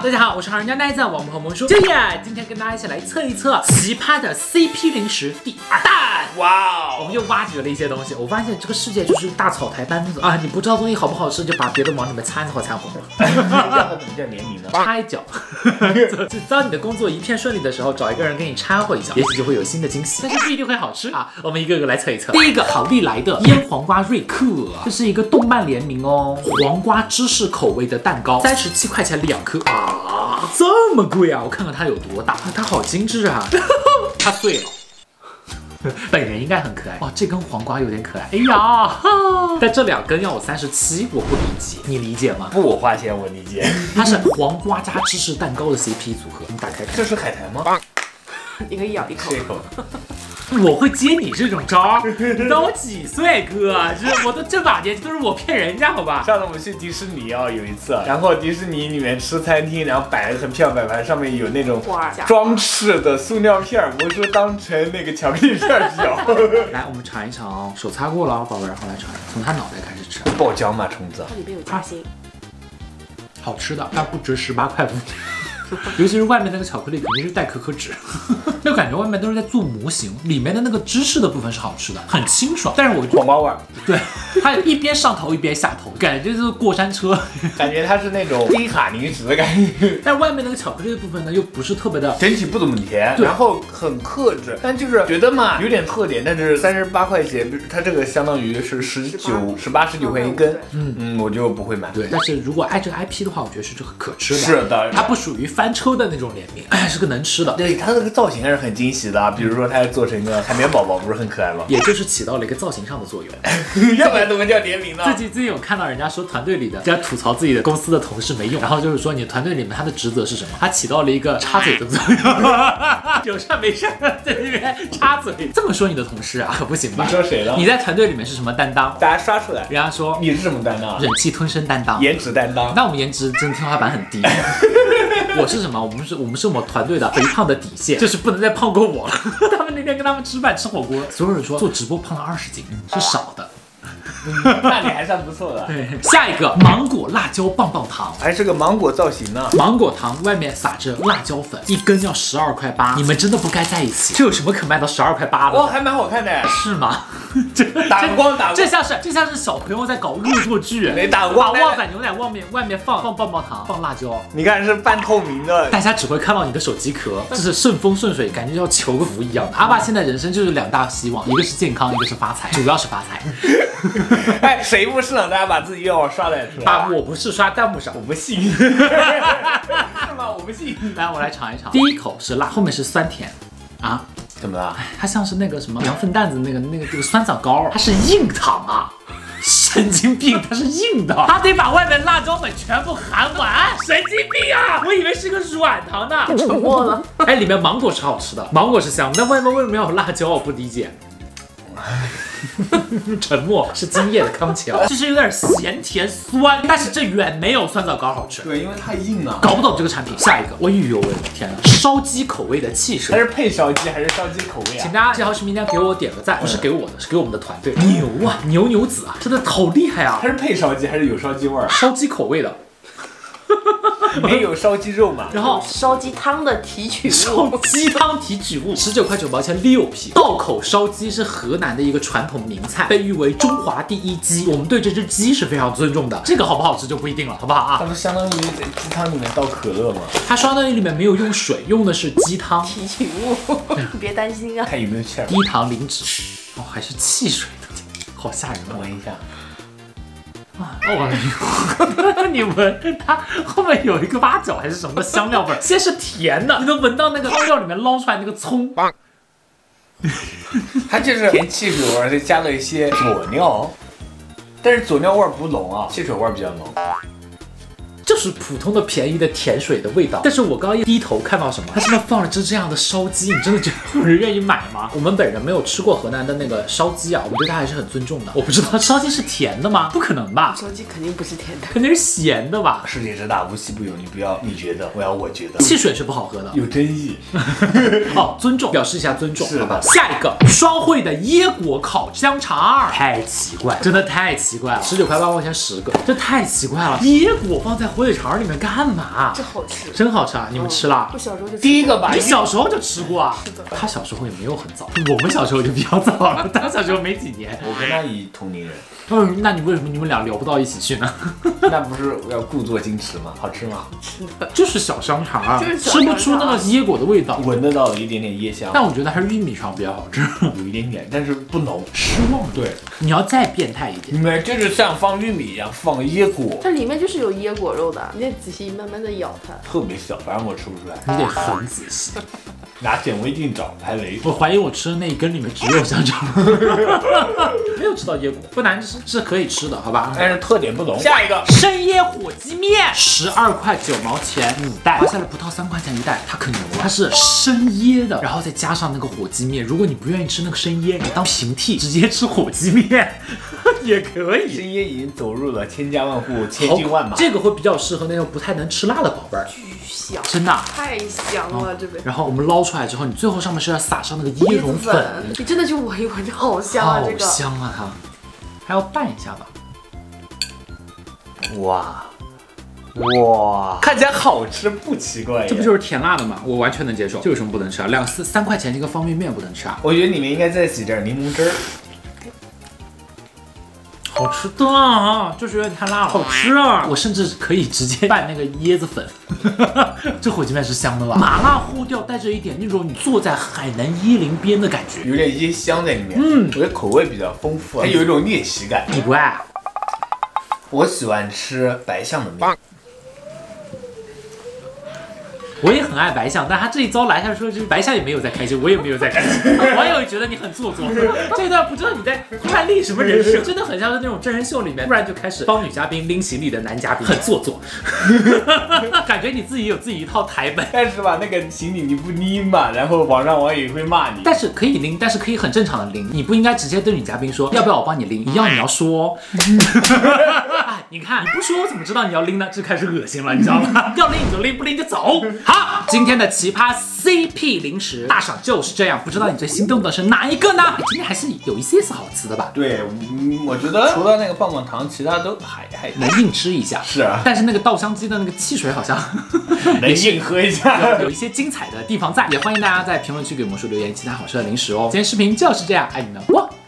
大家好，我是好人家奈子，我们和萌叔这样，今天跟大家一起来测一测奇葩的 CP 零食第2弹。哇，我们又挖掘了一些东西，我发现这个世界就是大草台班子啊！你不知道东西好不好吃，就把别的往里面掺和掺和。 这样怎么叫联名呢？ 插一脚。就当你的工作一片顺利的时候，找一个人给你掺和一下，也许就会有新的惊喜，但是不一定会好吃啊！我们一个个来测一测。第一个，好利来的腌黄瓜瑞克，这是一个动漫联名哦，黄瓜芝士口味的蛋糕，37块钱2颗啊，这么贵啊！我看看它有多大，它好精致啊，它碎了。本人应该很可爱哦，这根黄瓜有点可爱。哎呀，但这2根要我37，我不理解，你理解吗？ 不，我花钱我理解。 它是黄瓜加芝士蛋糕的 CP 组合，你打开看。 这是海苔吗？ 你可以咬一口。 吃一口。 我会接你这种招，你当我几岁哥？我的这把年纪都是我骗人家，好吧？ 上次我们去迪士尼啊，有一次，然后迪士尼里面吃餐厅，然后摆了很漂亮摆盘，上面有那种装饰的塑料片，我说当成那个巧克力片咬。 来，我们尝一尝哦，手擦过了哦，宝贝，然后来尝，从它脑袋开始吃。 爆浆嘛，虫子。 它里面有夹心， 好吃的，但不值18块5。尤其是外面那个巧克力肯定是带可可脂，就感觉外面都是在做模型，里面的那个芝士的部分是好吃的，很清爽。但是我黄瓜味儿， 对，它有一边上头一边下头，感觉就是过山车， 感觉它是那种低卡零食的感觉。 但外面那个巧克力的部分呢，又不是特别的， 整体不怎么甜，然后很克制，但就是觉得嘛有点特点，但是38块钱，它这个相当于是18、19块一根，我就不会买。 对，但是如果爱这个 IP 的话，我觉得是这个可吃的。 是的， 它不属于翻车的那种联名，是个能吃的。 对，它这个造型还是很惊喜的，比如说它做成一个海绵宝宝，不是很可爱吗？ 也就是起到了一个造型上的作用。 要不然怎么叫联名呢？ 最近有看到人家说团队里的在吐槽自己的公司的同事没用，然后就是说你团队里面他的职责是什么？他起到了一个插嘴的作用，有事没事在那边插嘴。这么说你的同事啊，可不行吧？ 你说谁了？ 你在团队里面是什么担当？ 大家刷出来。 人家说你是什么担当？ 忍气吞声担当， 颜值担当。 那我们颜值真的天花板很低。我是什么？我们是我们团队的肥胖的底线，就是不能再胖过我了。他们那天跟他们吃饭吃火锅，所有人说做直播胖了20斤是少的。 那你还算不错的。 对，下一个芒果辣椒棒棒糖， 还是个芒果造型呢。 芒果糖外面撒着辣椒粉，一根要12块8，你们真的不该在一起。这有什么可卖到12块8的？ 哦，还蛮好看的。 是吗？ 打光，这像是小朋友在搞恶作剧。 没打光， 把旺仔牛奶外面放棒棒糖，放辣椒。 你看是半透明的， 大家只会看到你的手机壳，这是顺风顺水，感觉要求个福一样的。阿爸现在人生就是2大希望，一个是健康，一个是发财，主要是发财。 哎，谁不是让大家把自己愿望刷来出来？ 啊，我不是刷弹幕上， 我不信。是吗？我不信。 来，我来尝一尝。第一口是辣，后面是酸甜。啊？ 怎么了？ 它像是那个什么羊粪蛋子那个酸枣糕，它是硬糖啊！神经病，它是硬的，它得把外面辣椒粉全部含完，神经病啊！我以为是个软糖呢。 沉默了。 哎，里面芒果是好吃的，芒果是香，但外面为什么要有辣椒？我不理解。沉默是今夜的康桥，就是有点咸甜酸，但是这远没有酸枣糕好吃。 对，因为太硬了， 搞不懂这个产品。下一个，我的天哪，烧鸡口味的汽水， 它是配烧鸡还是烧鸡口味啊？ 请大家这条视频一定要给我点个赞，不是给我的，是给我们的团队。牛啊，牛子啊，真的好厉害啊！ 它是配烧鸡还是有烧鸡味儿？ 烧鸡口味的。 里面有烧鸡肉嘛， 然后烧鸡汤的提取物， 烧鸡汤提取物，19块9毛钱6瓶。道口烧鸡是河南的一个传统名菜，被誉为中华第一鸡。我们对这只鸡是非常尊重的，这个好不好吃就不一定了，好不好啊？ 它不相当于在鸡汤里面倒可乐吗？ 它相当于里面没有用水，用的是鸡汤提取物，你别担心啊。 看有没有气儿， 低糖零脂，哦，还是汽水的，好吓人啊！ 闻一下。 哦，你闻它后面有一个八角还是什么的香料味，先是甜的，你能闻到那个汤料里面捞出来那个葱， 它就是甜汽水味，再加了一些佐料，但是佐料味不浓啊，汽水味比较浓。 就是普通的便宜的甜水的味道。但是我刚刚一低头看到什么，它上面放了只这样的烧鸡，你真的觉得有人愿意买吗？我们本人没有吃过河南的那个烧鸡啊，我们对它还是很尊重的。我不知道烧鸡是甜的吗？不可能吧？ 烧鸡肯定不是甜的， 肯定是咸的吧？ 世界之大，无奇不有，你不要你觉得，我觉得。 汽水是不好喝的， 有争议。 哦，尊重，表示一下尊重， 是好吧？下一个双汇的椰果烤香肠，太奇怪，真的太奇怪了，19块8毛钱10个，这太奇怪了。椰果放在火腿肠里面干嘛？ 这好吃， 真好吃啊！你们吃了？ 我小时候就吃第一个吧， 你小时候就吃过啊？ 是的。 他小时候也没有很早，我们小时候就比较早了。他小时候没几年。 我跟他一同龄人。 那你为什么你们俩聊不到一起去呢？ 那不是要故作矜持吗？好吃吗？ 吃的。 就是小香肠啊， 就是吃不出那个椰果的味道， 闻得到一点点椰香， 但我觉得还是玉米肠比较好吃， 有一点点，但是不浓。 失望。 对， 你要再变态一点， 你们就是像放玉米一样放椰果， 它里面就是有椰果肉的，你得仔细慢慢的咬它。 特别小，反正我吃不出来。 你得很仔细。 拿显微镜找排雷。 我怀疑我吃的那一根里面只有香肠，没有吃到椰果，不难吃，是可以吃的，好吧？ 但是特点不浓。下一个生椰火鸡面，12块9毛钱5袋，花下来不到3块钱一袋，它可牛了。它是生椰的，然后再加上那个火鸡面。如果你不愿意吃那个生椰，你当平替，直接吃火鸡面也可以。 生椰已经走入了千家万户、千军万马。 这个会比较适合那种不太能吃辣的宝贝儿， 巨香， 真的太香了这边。 然后我们捞出来之后，你最后上面是要撒上那个椰蓉粉， 你真的去闻一闻，好香啊！这个好香啊它，还要拌一下吧。 哇，看起来好吃不奇怪。 这不就是甜辣的吗？我完全能接受，这有什么不能吃啊？3块钱一个方便面不能吃啊？ 我觉得里面应该再挤点柠檬汁儿。 好吃的啊，就是有点太辣了，好吃啊！我甚至可以直接拌那个椰子粉，这火鸡面是香的吧？麻辣后调带着一点那种你坐在海南椰林边的感觉， 有点椰香在里面。我觉得口味比较丰富，它有一种猎奇感。 你不爱啊？ 我喜欢吃白象的面。 我也很爱白象，但他这一招来下说，就是白象也没有在开心，我也没有在开心。网友也觉得你很做作，这一段不知道你在判立什么人设，真的很像是那种真人秀里面突然就开始帮女嘉宾拎行李的男嘉宾，很做作，感觉你自己有自己一套台本。 但是吧，那个行李你不拎嘛，然后网上网友也会骂你。 但是可以拎，但是可以很正常的拎，你不应该直接对女嘉宾说要不要我帮你拎，你要说。哎，你看你不说我怎么知道你要拎呢？这开始恶心了，你知道吗？要拎你就拎，不拎就走。好，今天的奇葩 CP 零食大赏就是这样，不知道你最心动的是哪一个呢？今天还是有一些是好吃的吧？ 对，我觉得除了那个棒棒糖，其他都还能硬吃一下。 是啊， 但是那个稻香鸡的那个汽水好像能硬喝一下， 有一些精彩的地方在。也欢迎大家在评论区给我们说留言其他好吃的零食哦。今天视频就是这样，爱你们，我。